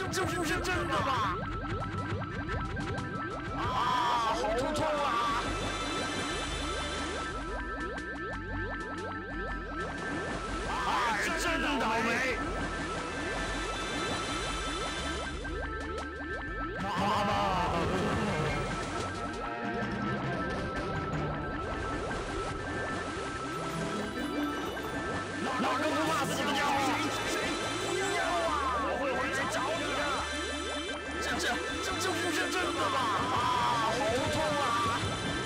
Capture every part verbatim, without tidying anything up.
这不是真的吧？啊，好痛啊！哎，真倒霉！妈妈。 哪个不怕死的家伙？谁？不要啊！我会回来找你的。这这这这不是真的吧？啊，好痛啊！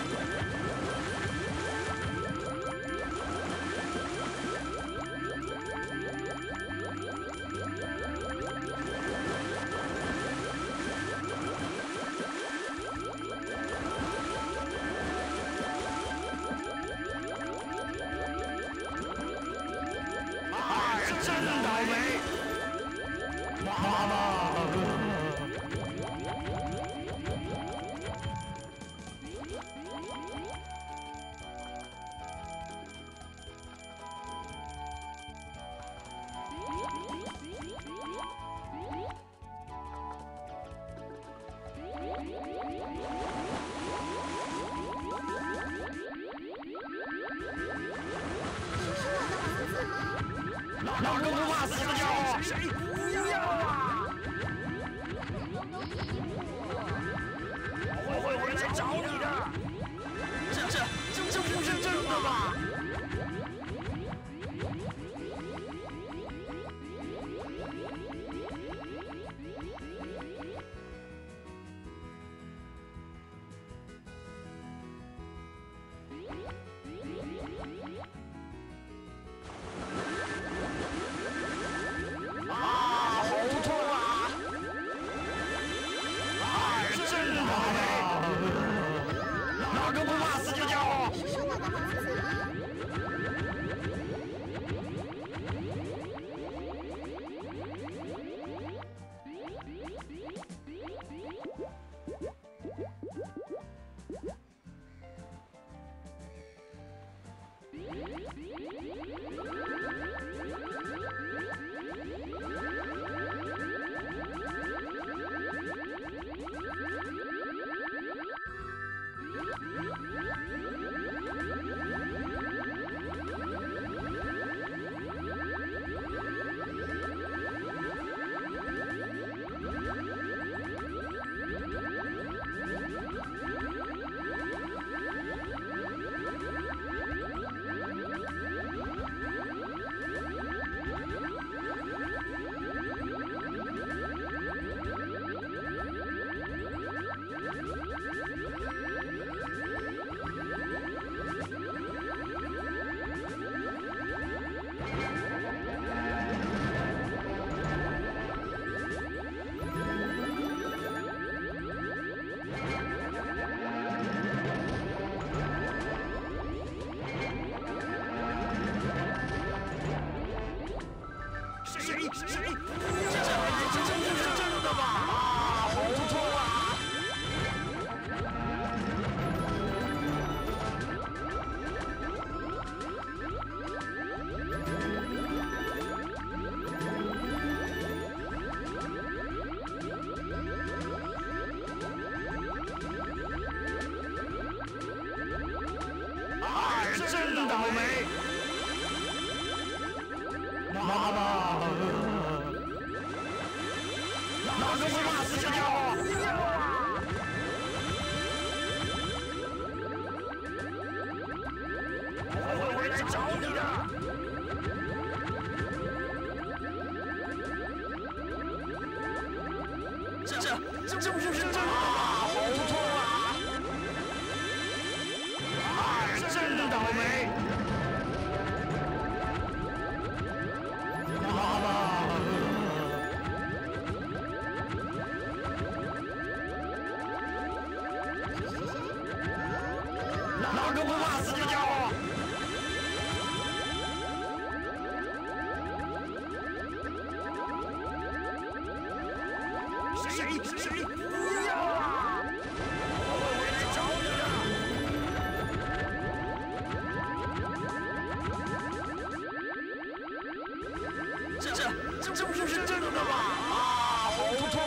真倒霉！妈妈。哪个不怕死的家伙？谁？不要啊！我会回来找你的。这这这这不是真的吧？啊，好痛啊！哎，真倒霉！哪个不怕死的家伙？ 是我的孩子吗？ 妈妈，哪个不怕死的家伙？不要啊！我会回来找你的。这这这这不是真的啊！好痛啊！哎，真倒霉！ 妈妈，哪个不怕死的家伙？谁谁不要啊！我会回来找你的。这这这不是真的吧？啊，好痛！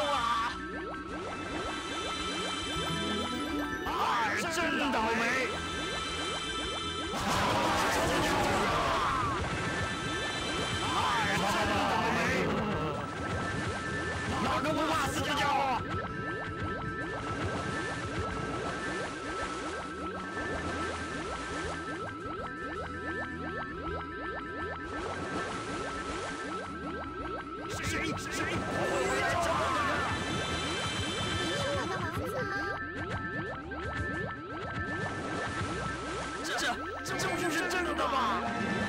的吗？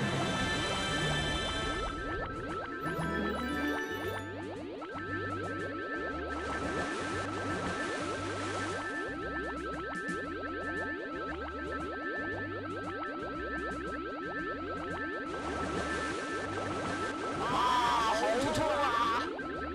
啊，好痛啊！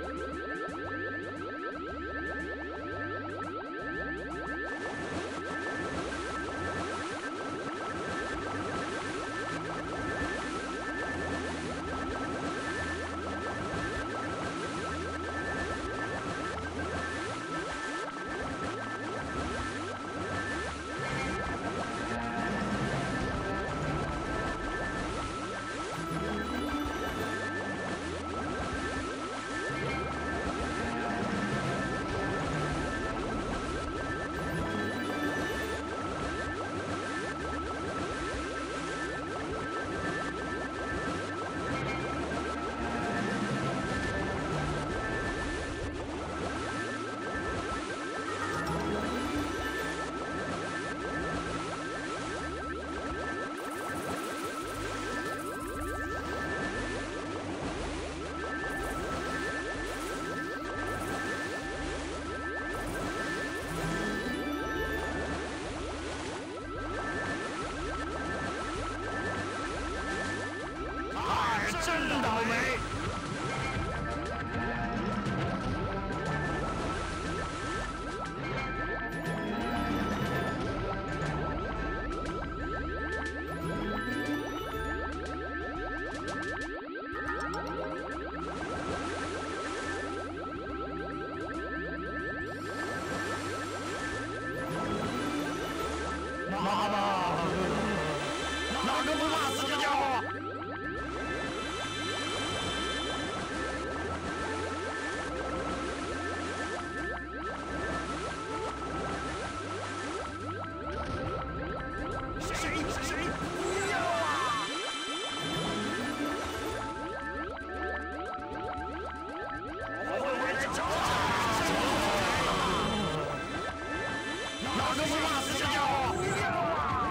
真倒霉！妈妈，哪个不怕死的家伙？谁谁不要啊！我会为了找他！哪个不怕死的家伙？不要啊！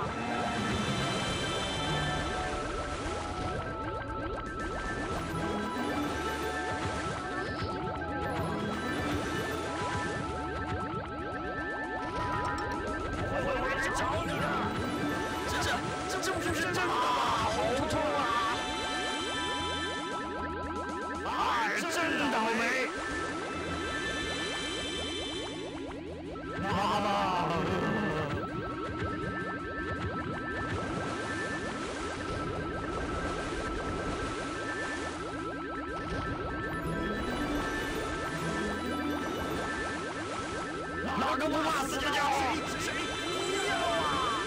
我会为了找你的！这这这不是真的吗？好痛啊！哎，真倒霉！妈妈。哪个不怕死的家伙？谁不要啊！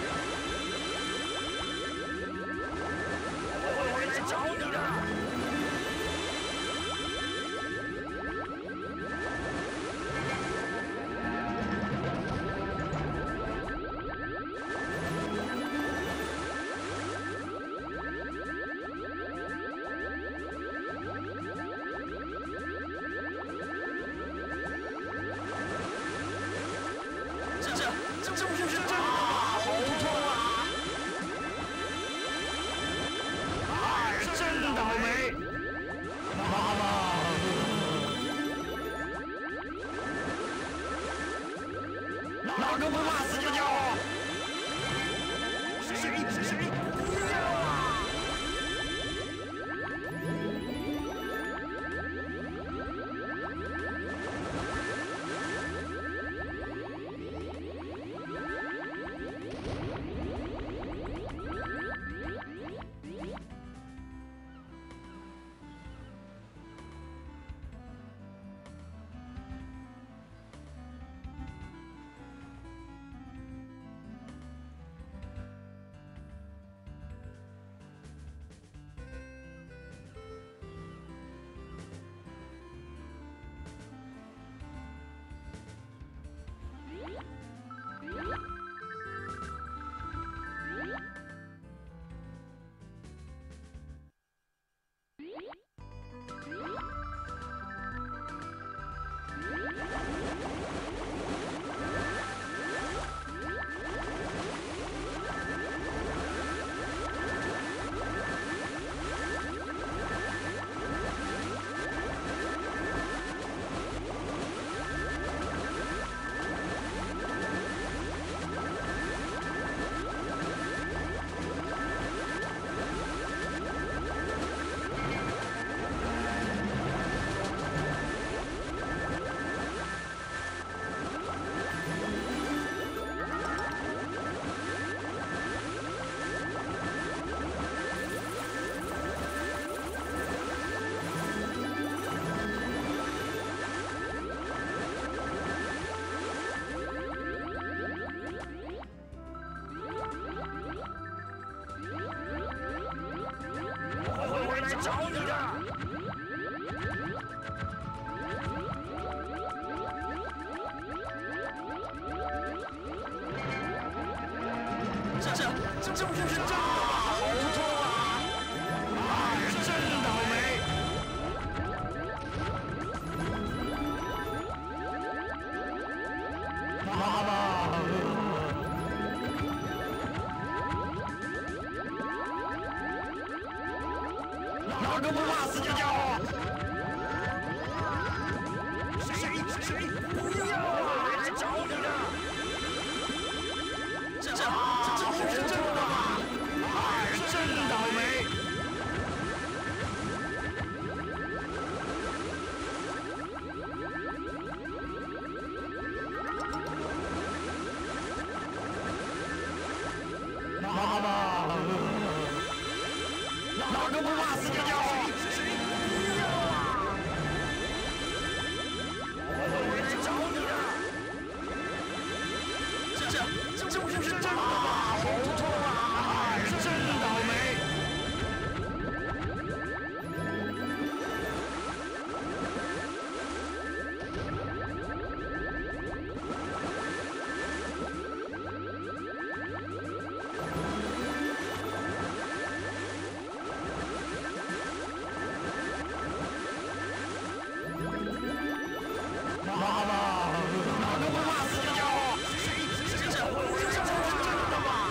我会回来找你的。这这这不是真的吗？好痛啊！哎，真倒霉！妈妈，哪个不怕死的家伙？谁谁不要啊！ 来找你的。这这这这不是真的吗？好痛啊！哎，真倒霉！妈妈。 哪个不怕死的家伙？谁谁不要啊！来找你的！这这这不是真的吗？哎，真倒霉！妈妈。 哪个不怕死的家伙？谁不要啊！我会来找你的。这这这不是真的吗？好痛啊！哎，真倒霉！妈妈，哪个不怕死的家伙？谁？这这不是真的吗？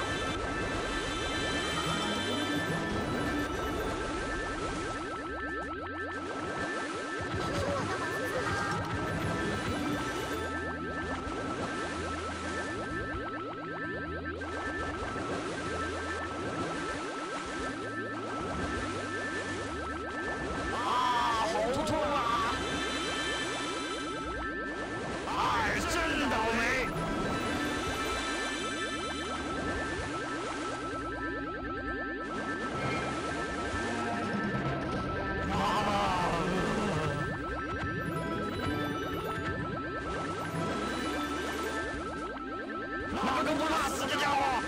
啊，好痛啊！ 哎，真倒霉！妈妈，哪个不怕死的家伙？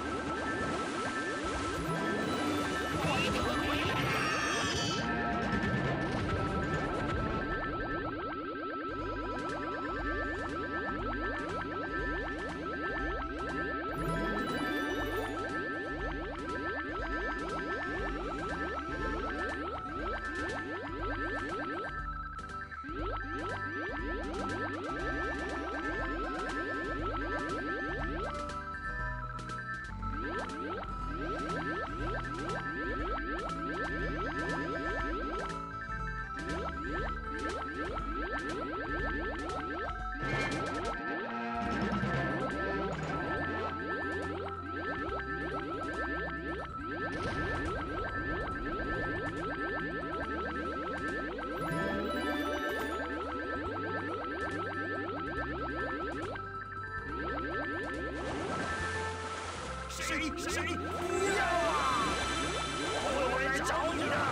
谁谁不要啊！我会来找你的。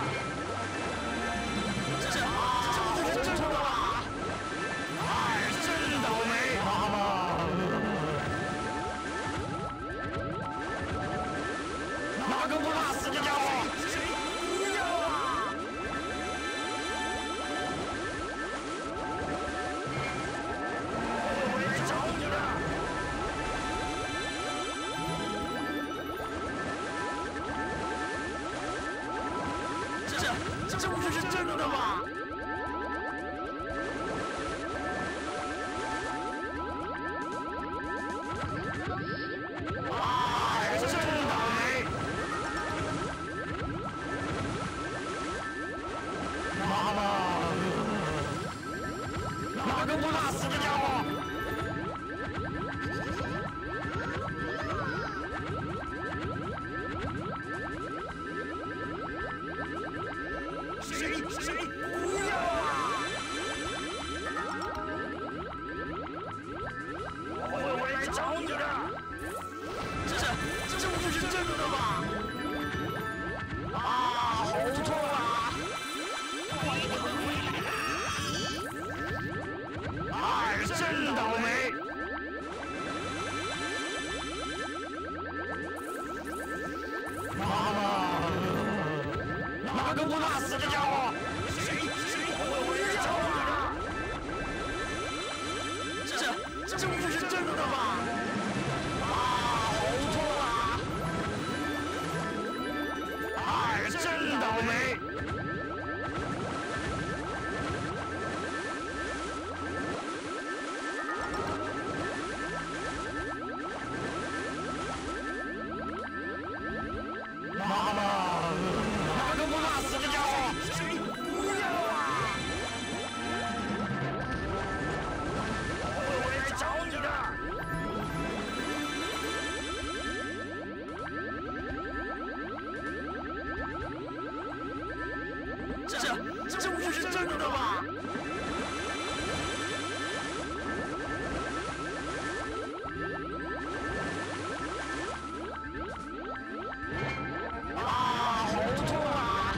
这这这不是真的吗？哎，真倒霉！妈妈，哪个不怕死的家伙？谁不要啊！我会来找你的。 这不是真的吗？哎，真倒霉！妈妈，哪个不怕死的家伙？谁谁不要啊！我会来找你的。这这这不是哪个不怕死的家伙？谁谁我会来找你的？这这不是真的吧？啊，好痛啊！哎，真倒霉！妈妈，哪个不怕死的家伙？谁不要啊！我会来找你的。这这不是真的吧？啊，好痛啊！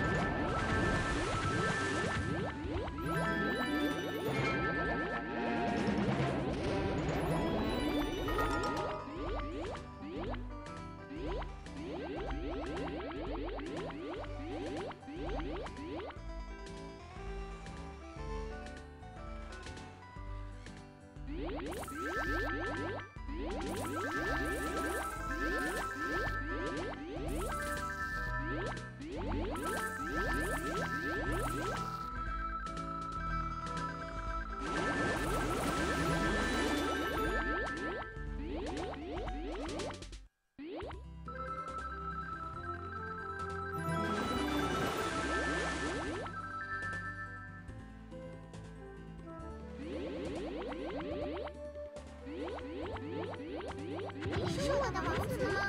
你是我的王子吗？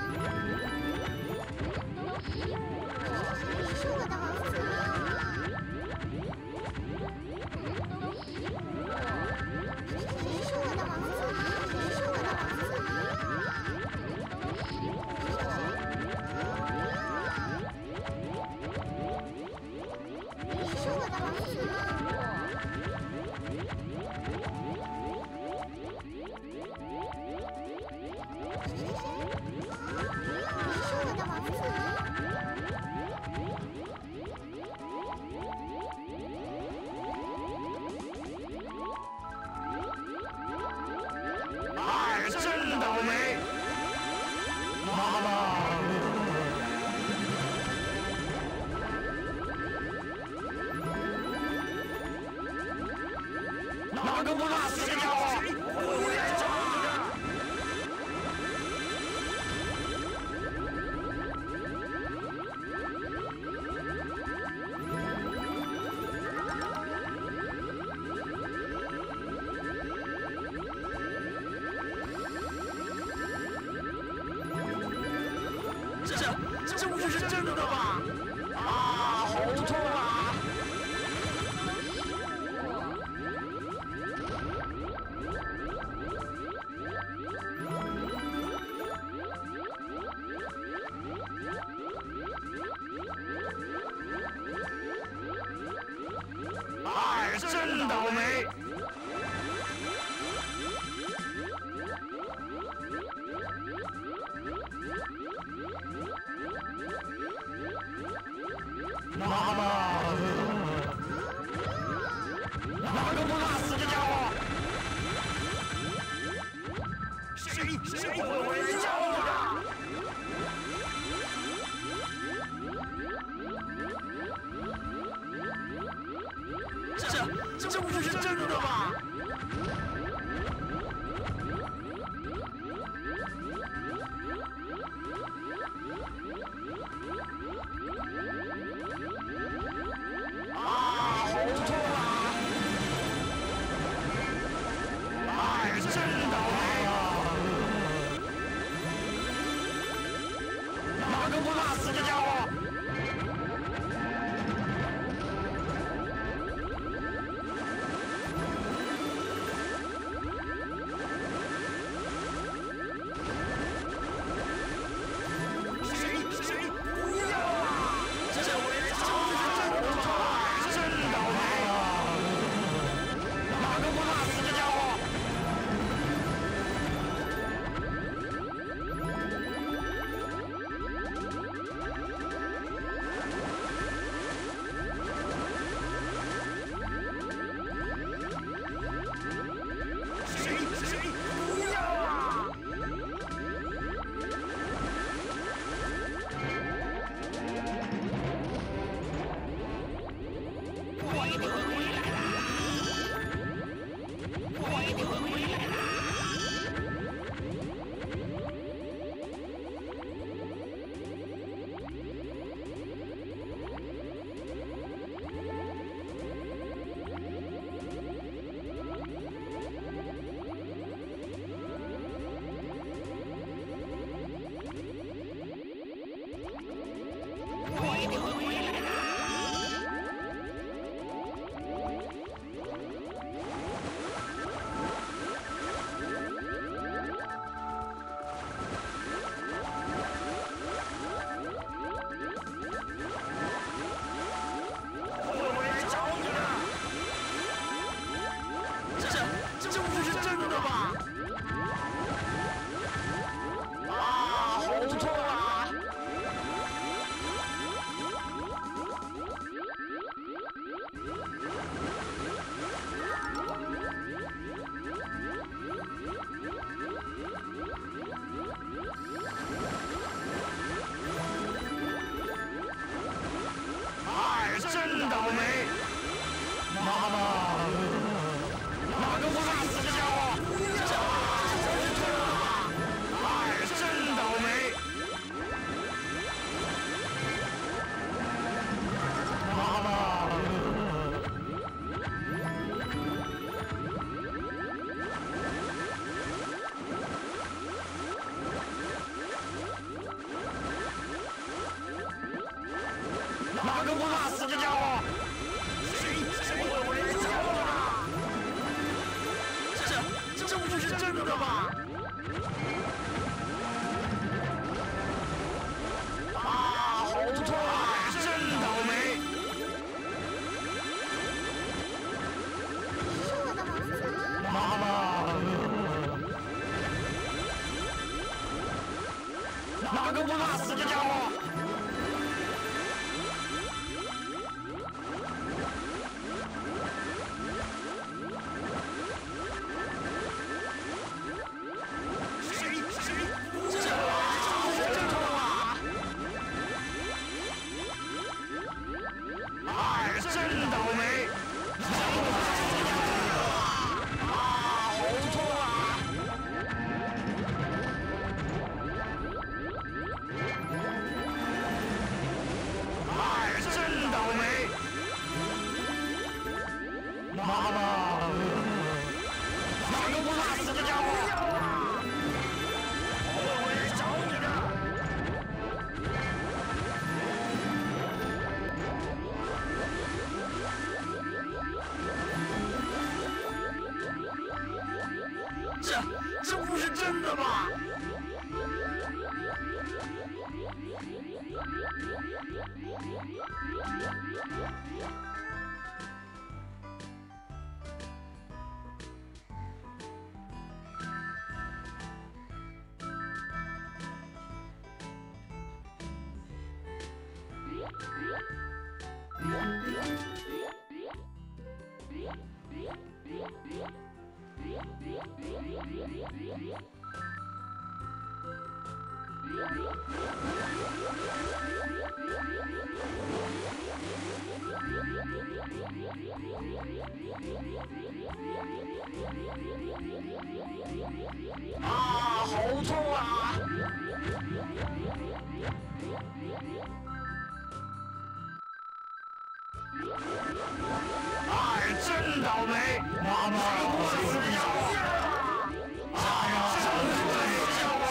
你是我的王子吗？你是我的王子吗？你是我的王子吗？你是我的王子吗？ 哎，真倒霉！妈妈。哪个不怕死的家伙？我会来找你的。这这不是真的吧？啊，好痛啊！哎，真倒霉！妈妈，哪个不怕死的家伙？谁谁我会来找你的？这这不是真的吧？啊，好痛啊！哎，真倒霉！哪个不怕死的家伙？ 妈妈，哪个不怕死的家伙？这这是错了吧？哎，真倒霉！妈妈，哪个不怕死的家伙？谁谁会回来找我啊？这这不是真的吧？啊，好痛啊！真倒霉！ 是我的王子。 妈妈，哪个不怕死的家伙？谁谁？这这不是真的吧？哎，真倒霉！啊，好痛啊！哎，真倒霉！妈妈，哪个不怕死的家伙？我会回来找你的。这这不是真的吧？啊，好痛啊！哎，真倒霉！妈妈，不是死的家伙！哎呀，真是的家伙！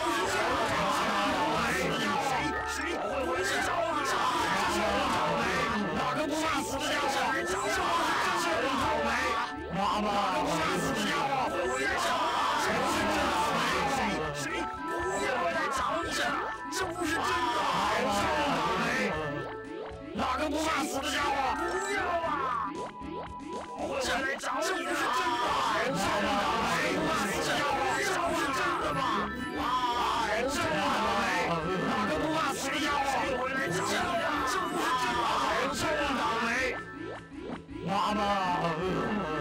谁谁会回去找你啊？真倒霉！哪个不怕死的家伙？真倒霉！妈妈，哪个不怕死的家伙？会回来找你！真倒霉！谁谁不要来找你？这这不是真的！真倒霉！哪个不怕死的家伙？不要啊！我会来找你的！真倒霉！不怕死的家伙，这不是真的吗？哎，真倒霉！哪个不怕死的家伙？谁会来找你的？这不是真的！哎，真倒霉！妈妈。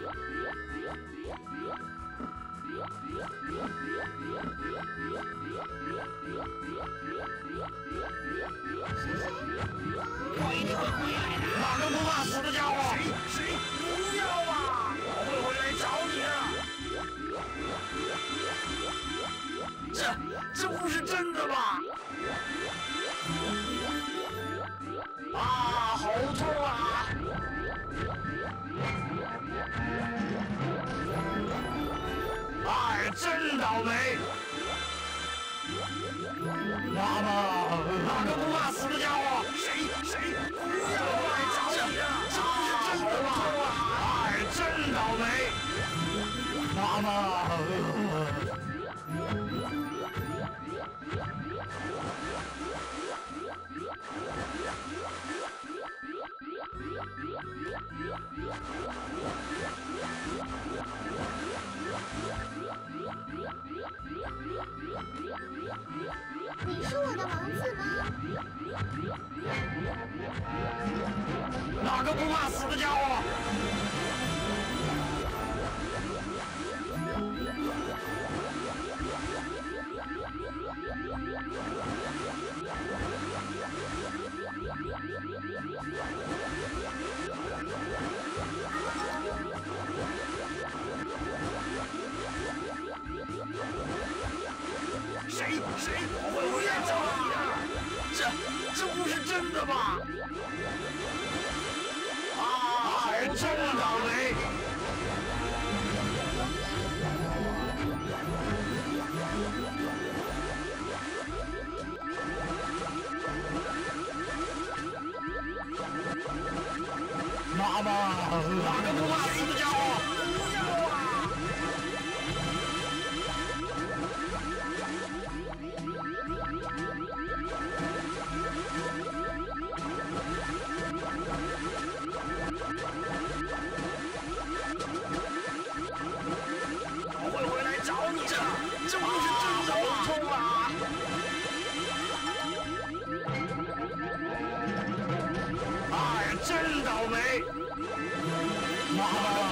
我一定会回来的。哪个不怕死的家伙？谁谁不要啊！我会回来找你的。这这不是真的吧？啊，好痛啊！哎，真倒霉！妈妈，哪个不怕死的家伙？谁谁不要来找你的？这不是真的吧？哎，真倒霉！妈妈。 你是我的王子吗？ 哪个不怕死的家伙？ 的吧？啊，真倒霉！妈妈，哪个不怕死的家伙？要啊！我会回来找你的，这不是真的吗？痛啊！哎，真倒霉！妈妈。